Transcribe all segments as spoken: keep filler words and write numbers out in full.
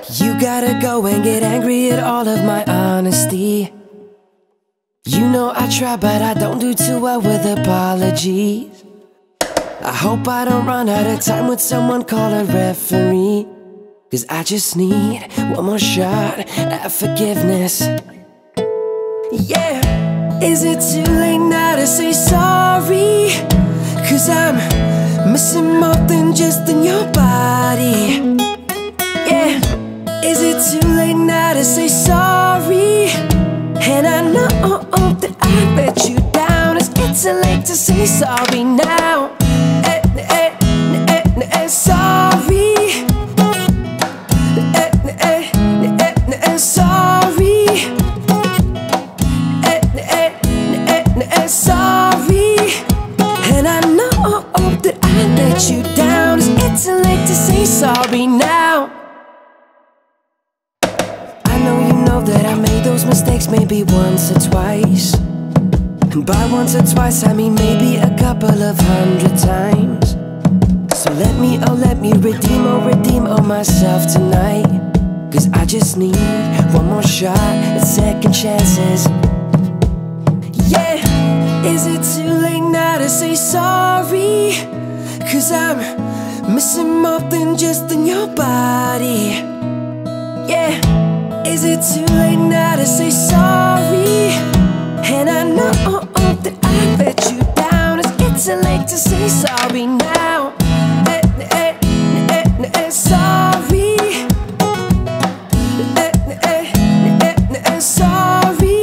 You gotta go and get angry at all of my honesty. You know I try, but I don't do too well with apologies. I hope I don't run out of time with someone call a referee, 'cause I just need one more shot at forgiveness. Yeah, is it too late now to say sorry? 'Cause I'm missing more than just in your body. Yeah, is it too late now to say sorry? And I know that I let you down. Is it too late to say sorry now? Eh, eh, eh, eh, sorry. Eh, eh, eh, eh, sorry. Eh, eh, eh, eh, sorry. And I know that I let you down. Is it too late to say sorry now? I know you know that I made those mistakes maybe once or twice. And by once or twice I mean maybe a couple of hundred times. So let me, oh let me redeem, oh redeem, oh myself tonight. 'Cause I just need one more shot at second chances. Yeah, is it too late now to say sorry? 'Cause I'm missing more than just in your body. Yeah, is it too late now to say sorry? And I know that I let you down. Is it too late to say sorry now? Eh, eh, eh, eh, sorry. Eh, eh, eh, eh, sorry.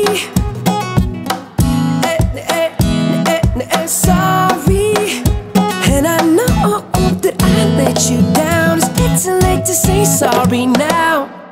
Eh, eh, eh, eh, sorry. And I know that I let you down. Is it too late to say sorry now?